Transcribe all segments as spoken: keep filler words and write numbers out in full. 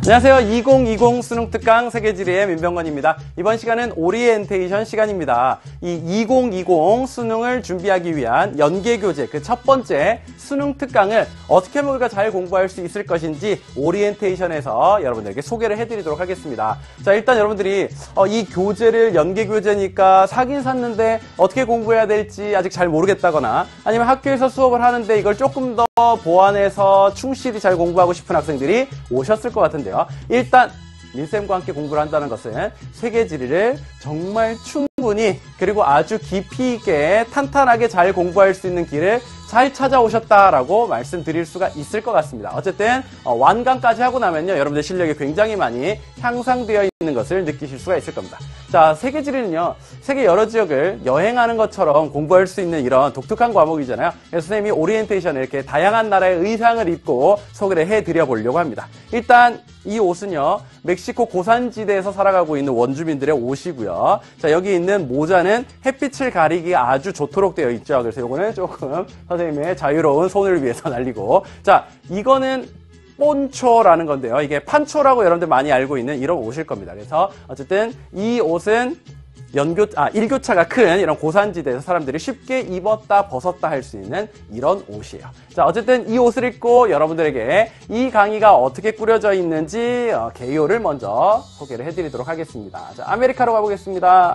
안녕하세요. 이천이십 수능특강 세계지리의 민병건입니다. 이번 시간은 오리엔테이션 시간입니다. 이 이천이십 수능을 준비하기 위한 연계교재 그 첫 번째 수능특강을 어떻게 하면 우리가 잘 공부할 수 있을 것인지 오리엔테이션에서 여러분들에게 소개를 해드리도록 하겠습니다. 자, 일단 여러분들이 어, 이 교재를 연계교재니까 사긴 샀는데 어떻게 공부해야 될지 아직 잘 모르겠다거나 아니면 학교에서 수업을 하는데 이걸 조금 더 보완해서 충실히 잘 공부하고 싶은 학생들이 오셨을 것 같은데요. 일단 민쌤과 함께 공부를 한다는 것은 세계지리를 정말 충분히 그리고 아주 깊이 있게 탄탄하게 잘 공부할 수 있는 길을 잘 찾아오셨다라고 말씀드릴 수가 있을 것 같습니다. 어쨌든 어, 완강까지 하고 나면요, 여러분들 실력이 굉장히 많이 향상되어 있는 것을 느끼실 수가 있을 겁니다. 자, 세계지리는요, 세계 여러 지역을 여행하는 것처럼 공부할 수 있는 이런 독특한 과목이잖아요. 그래서 선생님이 오리엔테이션을 이렇게 다양한 나라의 의상을 입고 소개를 해드려 보려고 합니다. 일단 이 옷은요, 멕시코 고산지대에서 살아가고 있는 원주민들의 옷이고요. 자, 여기 있는 모자는 햇빛을 가리기가 아주 좋도록 되어 있죠. 그래서 요거는 조금 선생님의 자유로운 손을 위해서 날리고, 자, 이거는 폰초라는 건데요. 이게 판초라고 여러분들 많이 알고 있는 이런 옷일 겁니다. 그래서 어쨌든 이 옷은 연교, 아, 일교차가 큰 이런 고산지대에서 사람들이 쉽게 입었다 벗었다 할 수 있는 이런 옷이에요. 자, 어쨌든 이 옷을 입고 여러분들에게 이 강의가 어떻게 꾸려져 있는지 어, 개요를 먼저 소개를 해드리도록 하겠습니다. 자, 아메리카로 가보겠습니다.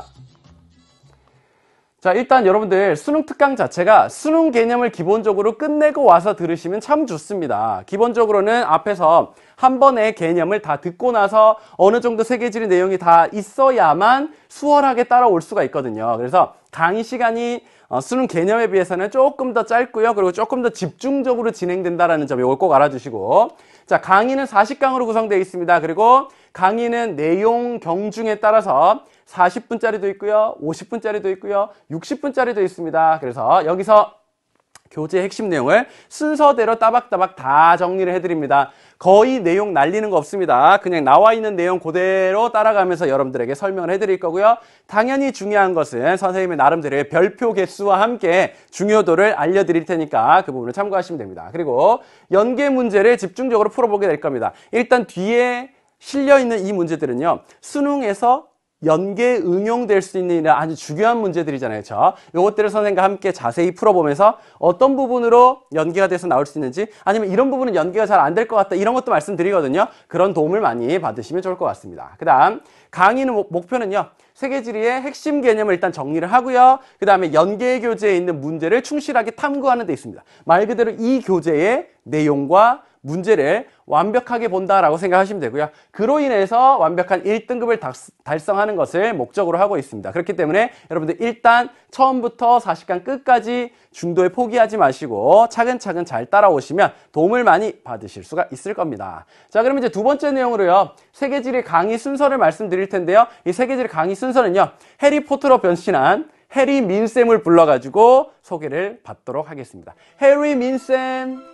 자, 일단 여러분들 수능 특강 자체가 수능 개념을 기본적으로 끝내고 와서 들으시면 참 좋습니다. 기본적으로는 앞에서 한 번에 개념을 다 듣고 나서 어느 정도 세계지리 내용이 다 있어야만 수월하게 따라올 수가 있거든요. 그래서 강의 시간이 어, 수능 개념에 비해서는 조금 더 짧고요. 그리고 조금 더 집중적으로 진행된다는 점 이걸 꼭 알아주시고, 자, 강의는 사십 강으로 구성되어 있습니다. 그리고 강의는 내용 경중에 따라서 사십 분짜리도 있고요, 오십 분짜리도 있고요, 육십 분짜리도 있습니다. 그래서 여기서 교재 핵심 내용을 순서대로 따박따박 다 정리를 해드립니다. 거의 내용 날리는 거 없습니다. 그냥 나와 있는 내용 그대로 따라가면서 여러분들에게 설명을 해드릴 거고요. 당연히 중요한 것은 선생님의 나름대로의 별표 개수와 함께 중요도를 알려드릴 테니까 그 부분을 참고하시면 됩니다. 그리고 연계 문제를 집중적으로 풀어보게 될 겁니다. 일단 뒤에 실려있는 이 문제들은요, 수능에서 연계 응용될 수 있는 아주 중요한 문제들이잖아요. 그렇죠? 이것들을 선생님과 함께 자세히 풀어보면서 어떤 부분으로 연계가 돼서 나올 수 있는지, 아니면 이런 부분은 연계가 잘 안 될 것 같다, 이런 것도 말씀드리거든요. 그런 도움을 많이 받으시면 좋을 것 같습니다. 그 다음 강의는 목표는요, 세계지리의 핵심 개념을 일단 정리를 하고요. 그 다음에 연계 교재에 있는 문제를 충실하게 탐구하는 데 있습니다. 말 그대로 이 교재의 내용과 문제를 완벽하게 본다라고 생각하시면 되고요. 그로 인해서 완벽한 일 등급을 달성하는 것을 목적으로 하고 있습니다. 그렇기 때문에 여러분들 일단 처음부터 사십 강 끝까지 중도에 포기하지 마시고 차근차근 잘 따라오시면 도움을 많이 받으실 수가 있을 겁니다. 자, 그럼 이제 두 번째 내용으로요, 세계지리 강의 순서를 말씀드릴 텐데요. 이 세계지리 강의 순서는요, 해리포터로 변신한 해리 민쌤을 불러가지고 소개를 받도록 하겠습니다. 해리 민쌤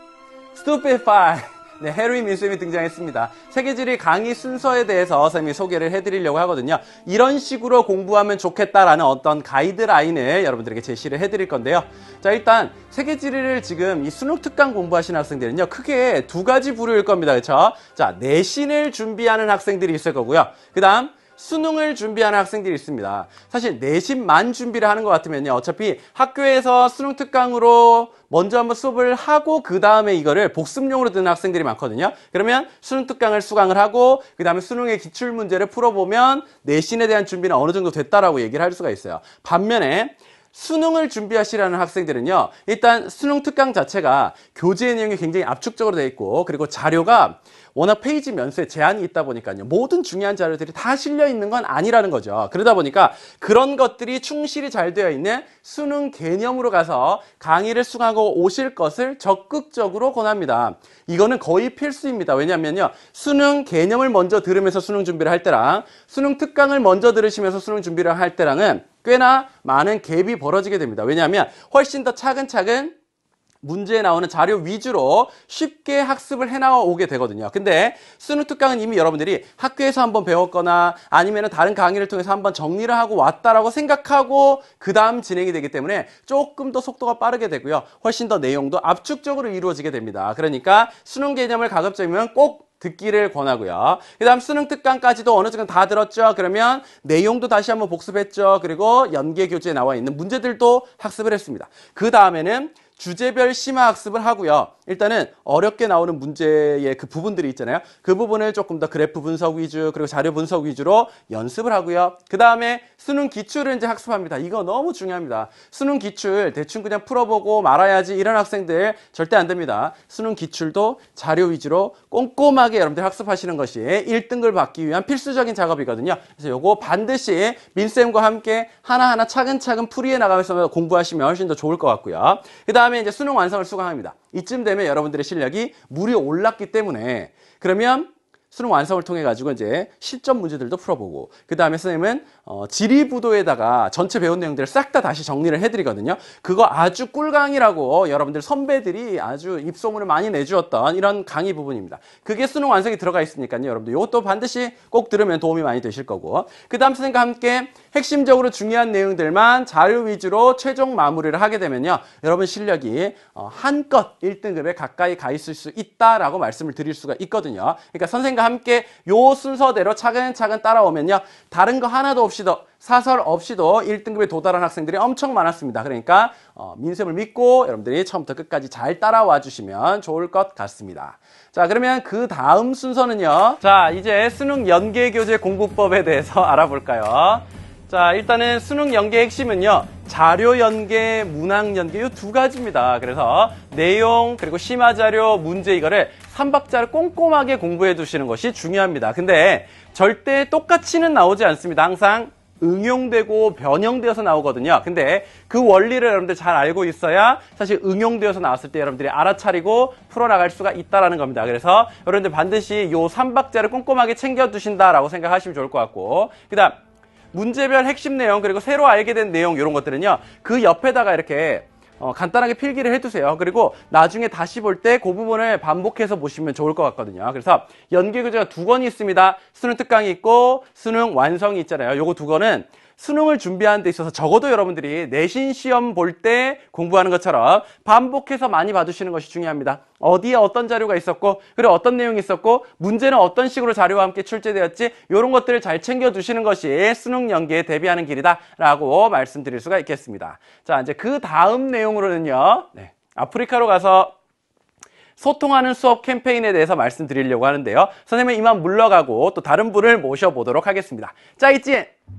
Stupefy. 네, 해리 민쌤이 등장했습니다. 세계지리 강의 순서에 대해서 선생님이 소개를 해드리려고 하거든요. 이런 식으로 공부하면 좋겠다라는 어떤 가이드라인을 여러분들에게 제시를 해드릴 건데요. 자, 일단 세계지리를 지금 이 수능 특강 공부하시는 학생들은요, 크게 두 가지 부류일 겁니다. 그렇죠? 자, 내신을 준비하는 학생들이 있을 거고요. 그 다음 수능을 준비하는 학생들이 있습니다. 사실 내신만 준비를 하는 것 같으면요, 어차피 학교에서 수능 특강으로 먼저 한번 수업을 하고 그 다음에 이거를 복습용으로 듣는 학생들이 많거든요. 그러면 수능 특강을 수강을 하고 그 다음에 수능의 기출문제를 풀어보면 내신에 대한 준비는 어느 정도 됐다라고 얘기를 할 수가 있어요. 반면에 수능을 준비하시라는 학생들은요, 일단 수능 특강 자체가 교재 내용이 굉장히 압축적으로 되어 있고, 그리고 자료가 워낙 페이지 면수에 제한이 있다 보니까요, 모든 중요한 자료들이 다 실려 있는 건 아니라는 거죠. 그러다 보니까 그런 것들이 충실히 잘 되어 있는 수능 개념으로 가서 강의를 수강하고 오실 것을 적극적으로 권합니다. 이거는 거의 필수입니다. 왜냐하면요, 수능 개념을 먼저 들으면서 수능 준비를 할 때랑 수능 특강을 먼저 들으시면서 수능 준비를 할 때랑은 꽤나 많은 갭이 벌어지게 됩니다. 왜냐하면 훨씬 더 차근차근 문제에 나오는 자료 위주로 쉽게 학습을 해나오게 되거든요. 근데 수능 특강은 이미 여러분들이 학교에서 한번 배웠거나 아니면 다른 강의를 통해서 한번 정리를 하고 왔다라고 생각하고 그 다음 진행이 되기 때문에 조금 더 속도가 빠르게 되고요. 훨씬 더 내용도 압축적으로 이루어지게 됩니다. 그러니까 수능 개념을 가급적이면 꼭 듣기를 권하고요. 그 다음 수능 특강까지도 어느 정도 다 들었죠. 그러면 내용도 다시 한번 복습했죠. 그리고 연계 교재에 나와 있는 문제들도 학습을 했습니다. 그 다음에는 주제별 심화 학습을 하고요. 일단은 어렵게 나오는 문제의 그 부분들이 있잖아요. 그 부분을 조금 더 그래프 분석 위주 그리고 자료 분석 위주로 연습을 하고요. 그 다음에 수능 기출을 이제 학습합니다. 이거 너무 중요합니다. 수능 기출 대충 그냥 풀어보고 말아야지 이런 학생들 절대 안 됩니다. 수능 기출도 자료 위주로 꼼꼼하게 여러분들 학습하시는 것이 일 등급을 받기 위한 필수적인 작업이거든요. 그래서 요거 반드시 민쌤과 함께 하나하나 차근차근 풀이해 나가면서 공부하시면 훨씬 더 좋을 것 같고요. 그 다음에 이제 수능 완성을 수강합니다. 이쯤 되면 여러분들의 실력이 물이 올랐기 때문에 그러면 수능 완성을 통해 가지고 이제 실전 문제들도 풀어보고 그 다음에 선생님은 어, 지리부도에다가 전체 배운 내용들을 싹 다 다시 정리를 해드리거든요. 그거 아주 꿀강의라고 여러분들 선배들이 아주 입소문을 많이 내주었던 이런 강의 부분입니다. 그게 수능 완성이 들어가 있으니까요. 여러분들 이것도 반드시 꼭 들으면 도움이 많이 되실 거고 그 다음 선생님과 함께 핵심적으로 중요한 내용들만 자료 위주로 최종 마무리를 하게 되면요. 여러분 실력이 어, 한껏 일 등급에 가까이 가 있을 수 있다라고 말씀을 드릴 수가 있거든요. 그러니까 선생님과 함께 요 순서대로 차근차근 따라오면요. 다른 거 하나도 없이도 사설 없이도 일 등급에 도달한 학생들이 엄청 많았습니다. 그러니까 어, 민쌤을 믿고 여러분들이 처음부터 끝까지 잘 따라와 주시면 좋을 것 같습니다. 자, 그러면 그 다음 순서는요. 자, 이제 수능 연계교재 공부법에 대해서 알아볼까요? 자, 일단은 수능 연계 핵심은요. 자료 연계, 문항 연계 이 두 가지입니다. 그래서 내용 그리고 심화 자료, 문제 이거를 삼 박자를 꼼꼼하게 공부해 두시는 것이 중요합니다. 근데 절대 똑같이는 나오지 않습니다. 항상 응용되고 변형되어서 나오거든요. 근데 그 원리를 여러분들 잘 알고 있어야 사실 응용되어서 나왔을 때 여러분들이 알아차리고 풀어나갈 수가 있다는 겁니다. 그래서 여러분들 반드시 이 삼 박자를 꼼꼼하게 챙겨두신다라고 생각하시면 좋을 것 같고 그 다음 문제별 핵심 내용 그리고 새로 알게 된 내용 이런 것들은요. 그 옆에다가 이렇게 어, 간단하게 필기를 해두세요. 그리고 나중에 다시 볼 때 그 부분을 반복해서 보시면 좋을 것 같거든요. 그래서 연계교재가 두 권이 있습니다. 수능 특강이 있고 수능 완성이 있잖아요. 요거 두 권은 수능을 준비하는 데 있어서 적어도 여러분들이 내신 시험 볼 때 공부하는 것처럼 반복해서 많이 봐두시는 것이 중요합니다. 어디에 어떤 자료가 있었고 그리고 어떤 내용이 있었고 문제는 어떤 식으로 자료와 함께 출제되었지 이런 것들을 잘 챙겨두시는 것이 수능 연계에 대비하는 길이다 라고 말씀드릴 수가 있겠습니다. 자, 이제 그 다음 내용으로는요. 네, 아프리카로 가서 소통하는 수업 캠페인에 대해서 말씀드리려고 하는데요. 선생님은 이만 물러가고 또 다른 분을 모셔보도록 하겠습니다. 짜이찐!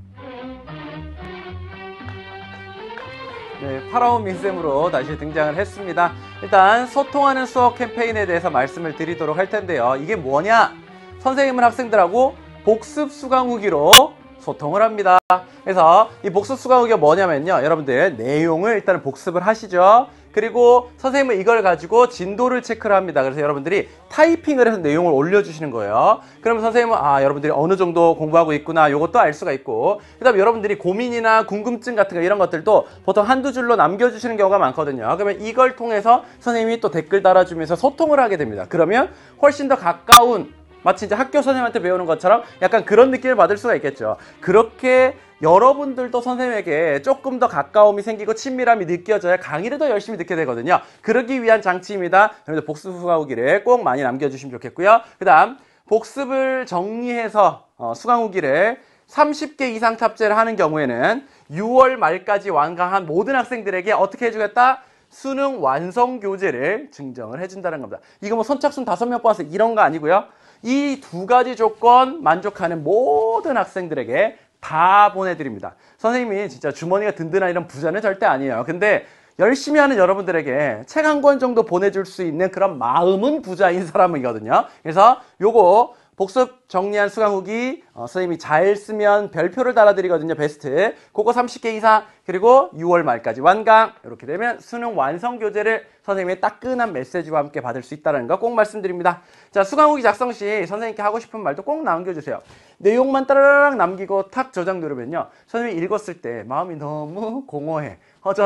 네, 파라온 민쌤으로 다시 등장을 했습니다. 일단 소통하는 수업 캠페인에 대해서 말씀을 드리도록 할 텐데요. 이게 뭐냐? 선생님은 학생들하고 복습 수강 후기로 소통을 합니다. 그래서 이 복습 수강 후기가 뭐냐면요. 여러분들 내용을 일단 복습을 하시죠. 그리고 선생님은 이걸 가지고 진도를 체크를 합니다. 그래서 여러분들이 타이핑을 해서 내용을 올려주시는 거예요. 그러면 선생님은 아 여러분들이 어느 정도 공부하고 있구나 이것도 알 수가 있고 그 다음에 여러분들이 고민이나 궁금증 같은 거 이런 것들도 보통 한두 줄로 남겨주시는 경우가 많거든요. 그러면 이걸 통해서 선생님이 또 댓글 달아주면서 소통을 하게 됩니다. 그러면 훨씬 더 가까운 마치 이제 학교 선생님한테 배우는 것처럼 약간 그런 느낌을 받을 수가 있겠죠. 그렇게 여러분들도 선생님에게 조금 더 가까움이 생기고 친밀함이 느껴져야 강의를 더 열심히 듣게 되거든요. 그러기 위한 장치입니다. 여러분들 복습 수강 후기를 꼭 많이 남겨주시면 좋겠고요. 그 다음 복습을 정리해서 어, 수강 후기를 삼십 개 이상 탑재를 하는 경우에는 유월 말까지 완강한 모든 학생들에게 어떻게 해주겠다? 수능 완성 교재를 증정을 해준다는 겁니다. 이거 뭐 선착순 다섯 명 뽑아서 이런 거 아니고요. 이 두 가지 조건 만족하는 모든 학생들에게 다 보내드립니다. 선생님이 진짜 주머니가 든든한 이런 부자는 절대 아니에요. 근데 열심히 하는 여러분들에게 책 한 권 정도 보내줄 수 있는 그런 마음은 부자인 사람이거든요. 그래서 요거 복습 정리한 수강 후기 어, 선생님이 잘 쓰면 별표를 달아드리거든요. 베스트. 그거 삼십 개 이상 그리고 유월 말까지 완강 이렇게 되면 수능 완성 교재를 선생님의 따끈한 메시지와 함께 받을 수 있다는 거 꼭 말씀드립니다. 자, 수강 후기 작성 시 선생님께 하고 싶은 말도 꼭 남겨주세요. 내용만 따라락 남기고 탁 저장 누르면요. 선생님이 읽었을 때 마음이 너무 공허해, 허전해.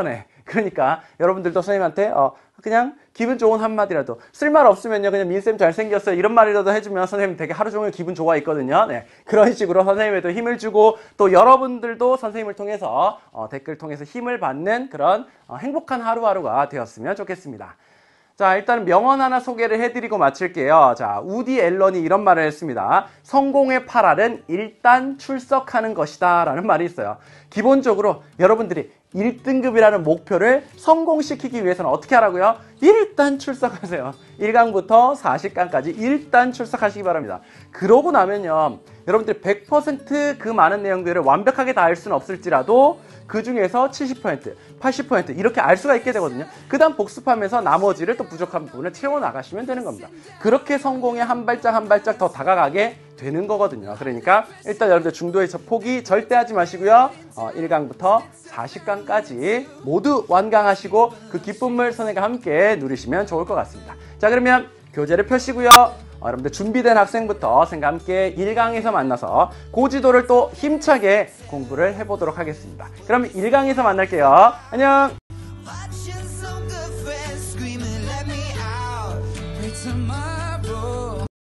그러니까 여러분들도 선생님한테 어, 그냥 기분 좋은 한마디라도 쓸말 없으면요 그냥 민쌤 잘생겼어요 이런 말이라도 해주면 선생님 되게 하루 종일 기분 좋아 있거든요. 네, 그런 식으로 선생님에도 힘을 주고 또 여러분들도 선생님을 통해서 어, 댓글 통해서 힘을 받는 그런 어, 행복한 하루하루가 되었으면 좋겠습니다. 자, 일단 명언 하나 소개를 해드리고 마칠게요. 자, 우디 앨런이 이런 말을 했습니다. 성공의 팔알은 일단 출석하는 것이다 라는 말이 있어요. 기본적으로 여러분들이 일 등급이라는 목표를 성공시키기 위해서는 어떻게 하라고요? 일단 출석하세요. 일 강부터 사십 강까지 일단 출석하시기 바랍니다. 그러고 나면요 여러분들 백 퍼센트 그 많은 내용들을 완벽하게 다 알 수는 없을지라도 그 중에서 칠십 퍼센트, 팔십 퍼센트 이렇게 알 수가 있게 되거든요. 그 다음 복습하면서 나머지를 또 부족한 부분을 채워나가시면 되는 겁니다. 그렇게 성공에 한 발짝 한 발짝 더 다가가게 되는 거거든요. 그러니까 일단 여러분들 중도의 포기 절대 하지 마시고요. 어, 일 강부터 사십 강까지 모두 완강하시고 그 기쁨을 선생님과 함께 누리시면 좋을 것 같습니다. 자, 그러면 교재를 펴시고요. 어, 여러분들 준비된 학생부터 선생님과 함께 일 강에서 만나서 고지도를 또 힘차게 공부를 해보도록 하겠습니다. 그럼 일 강에서 만날게요. 안녕! Watching some good friends screaming, let me out. Pray to my